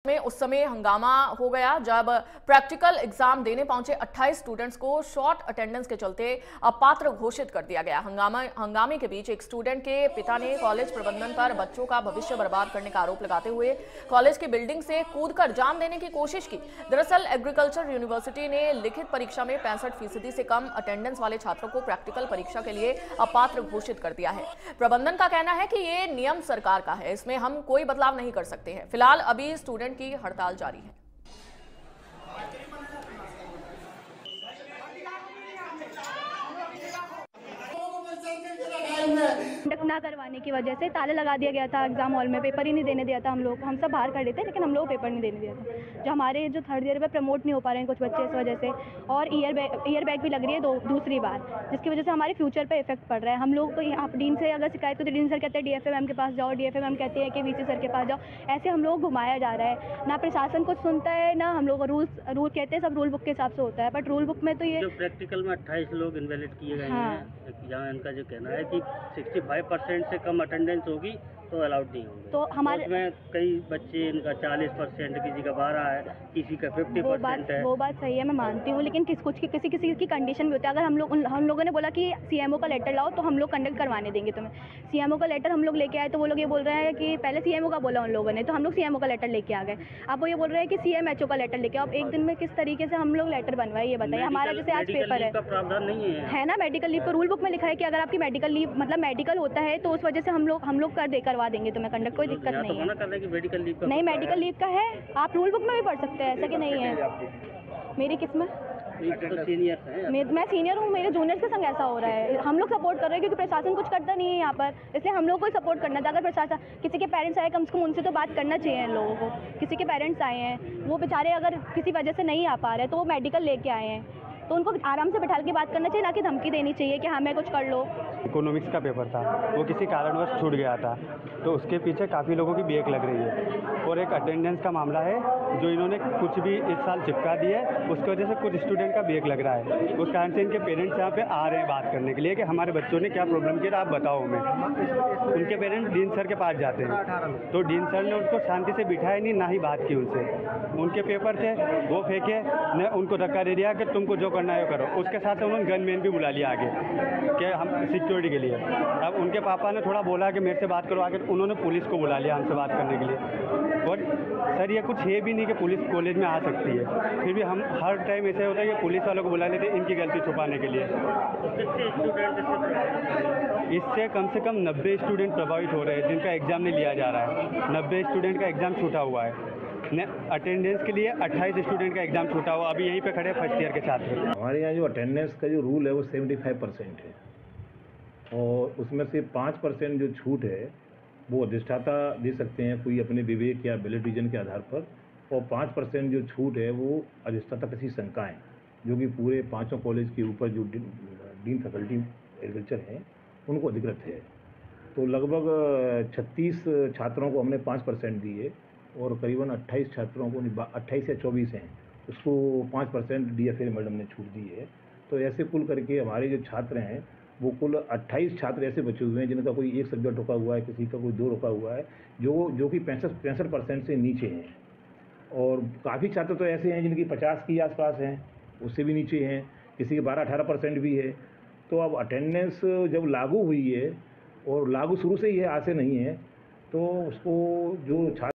में उस समय हंगामा हो गया जब प्रैक्टिकल एग्जाम देने पहुंचे 28 स्टूडेंट्स को शॉर्ट अटेंडेंस के चलते अपात्र घोषित कर दिया गया। हंगामे के बीच एक स्टूडेंट के पिता ने कॉलेज प्रबंधन पर बच्चों का भविष्य बर्बाद करने का आरोप लगाते हुए कॉलेज की बिल्डिंग से कूदकर एग्जाम देने की कोशिश की। दरअसल एग्रीकल्चर यूनिवर्सिटी ने लिखित परीक्षा में 65% से कम अटेंडेंस वाले छात्रों को प्रैक्टिकल परीक्षा के लिए अपात्र घोषित कर दिया है। प्रबंधन का कहना है कि ये नियम सरकार का है, इसमें हम कोई बदलाव नहीं कर सकते हैं। फिलहाल अभी स्टूडेंट की हड़ताल जारी है। कंडक्ट ना करवाने की वजह से ताला लगा दिया गया था एग्जाम हॉल में, पेपर ही नहीं देने दिया था। हम सब बाहर खड़े थे लेकिन हम लोग पेपर नहीं देने दिया था। जो हमारे जो थर्ड ईयर में प्रमोट नहीं हो पा रहे हैं कुछ बच्चे इस वजह से, और ईयर बैग भी लग रही है दूसरी बार, जिसकी वजह से हमारे फ्यूचर पे इफेक्ट पड़ रहा है। हम लोग को यहाँ डीन से अगर शिकायत करते तो डीन सर कहते हैं डीएफए मैम के पास जाओ, डीएफए मैम कहते हैं कि वीसी सर के पास जाओ। ऐसे हम लोग घुमाया जा रहा है, ना प्रशासन कुछ सुनता है ना हम लोग रूल कहते हैं सब रूल बुक के हिसाब से होता है, बट रूल बुक में तो ये जो प्रैक्टिकल में 28 लोग इनवैलिड किए गए हैं, जहाँ इनका जो कहना है कि 65% से कम अटेंडेंस होगी तो अलाउड नहीं होंगे। तो हमारे उसमें कई बच्चे इनका 40%, किसी का 12 है, किसी का 50% है। वो बात सही है, मैं मानती हूँ, लेकिन किसी की कंडीशन भी होती है। अगर हम लोगों ने बोला कि सीएमओ का लेटर लाओ तो हम लोग कंडक्ट करवाने देंगे तुम्हें। सीएमओ का लेटर हम लोग लेके आए तो वो लोग ये बोल रहे हैं कि पहले सीएमओ का बोला उन लोगों ने, तो हम लोग सीएमओ का लेटर लेके आ गए। अब वो ये बोल रहे हैं कि सीएमएचओ का लेटर लेके आओ। अब एक दिन में किस तरीके से हम लोग लेटर बनवाए ये बताइए। हमारा जैसे आज पेपर प्रावधान नहीं है ना मेडिकल लीव का, रूल बुक में लिखा है कि अगर आपकी मेडिकल लीव मतलब मेडिकल होता है तो उस वजह से हम लोग करवा देंगे तुम्हें कंडक्ट, कोई दिक्कत नहीं है। मेडिकल लीव का नहीं, मेडिकल लीव का है, आप रूल बुक में भी पढ़ सकते हैं, ऐसा कि नहीं है। मेरी किस्मत मैं सीनियर हूँ, मेरे जूनियर्स के संग ऐसा हो रहा है। हम लोग सपोर्ट कर रहे हैं क्योंकि प्रशासन कुछ करता नहीं है यहाँ पर, इसलिए हम लोग को सपोर्ट करना था। अगर प्रशासन किसी के पेरेंट्स आए कम से कम उनसे तो बात करना चाहिए इन लोगों को। किसी के पेरेंट्स आए हैं, वो बेचारे अगर किसी वजह से नहीं आ पा रहे तो वो मेडिकल लेके आए हैं, तो उनको आराम से बैठा के बात करना चाहिए, ना कि धमकी देनी चाहिए कि हमें कुछ कर लो। इकोनॉमिक्स का पेपर था, वो किसी कारणवश छूट गया था, तो उसके पीछे काफ़ी लोगों की ब्रेक लग रही है। और एक अटेंडेंस का मामला है जो इन्होंने कुछ भी इस साल चिपका दी है, उसकी वजह से कुछ स्टूडेंट का ब्रेक लग रहा है। उस कारण से इनके पेरेंट्स यहाँ पे आ रहे हैं बात करने के लिए कि हमारे बच्चों ने क्या प्रॉब्लम किया, आप बताओ हमें। उनके पेरेंट्स डीन सर के पास जाते हैं, तो डीन सर ने उनको शांति से बिठाया नहीं, ना ही बात की उनसे। उनके पेपर थे वो फेंके, ने उनको धक्का दे दिया कि तुमको जो करना है वो करो। उसके साथ उन्होंने गनमैन भी बुला लिया आगे कि हम सिक्योरिटी के लिए। अब उनके पापा ने थोड़ा बोला कि मेरे से बात करो आगे, उन्होंने पुलिस को बुला लिया हमसे बात करने के लिए। और सर ये कुछ है भी नहीं कि पुलिस कॉलेज में आ सकती है, फिर भी हम हर टाइम ऐसे होता है कि पुलिस वालों को बुला लेते हैं इनकी गलती छुपाने के लिए। इससे कम से कम 90 स्टूडेंट प्रभावित हो रहे हैं जिनका एग्ज़ाम नहीं लिया जा रहा है। 90 स्टूडेंट का एग्ज़ाम छूटा हुआ है। अटेंडेंस के लिए 28 स्टूडेंट का एग्ज़ाम छूटा हुआ, अभी यहीं पे खड़े फर्स्ट ईयर के छात्र। हमारे यहाँ जो अटेंडेंस का जो रूल है वो 75% है, और उसमें से 5% जो छूट है वो अधिष्ठाता दे सकते हैं कोई अपने विवेक या बैलेट रीजन के आधार पर, और 5% जो छूट है वो अधिष्ठाता किसी संकाय जो कि पूरे 5 कॉलेज के ऊपर जो डीन फैकल्टी एग्रीकल्चर हैं उनको अधिकृत है। तो लगभग 36 छात्रों को हमने 5% दिए, और करीबन 28 छात्रों को 28 या 24 हैं उसको 5% डीएफए मैडम ने छूट दी है। तो ऐसे कुल करके हमारे जो छात्र हैं वो कुल 28 छात्र ऐसे बचे हुए हैं जिनका कोई एक सब्जेक्ट रुका हुआ है, किसी का कोई 2 रुका हुआ है, जो कि 65% से नीचे हैं। और काफ़ी छात्र तो ऐसे हैं जिनकी 50 के आसपास हैं, उससे भी नीचे हैं, किसी के 12-18% भी है। तो अब अटेंडेंस जब लागू हुई है, और लागू शुरू से ही है, आज से नहीं है, तो उसको जो छात्र